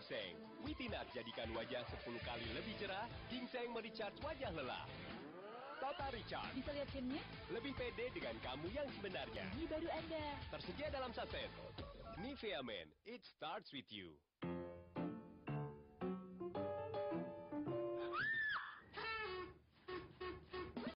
ginseng. Witinat jadikan wajah 10 kali lebih cerah, ginseng merecharge wajah lelah. Total Recharge. Bisa lihat filmnya? Lebih pede dengan kamu yang sebenarnya. Ini baru Anda. Tersedia dalam saset. Nivea Men, it starts with you.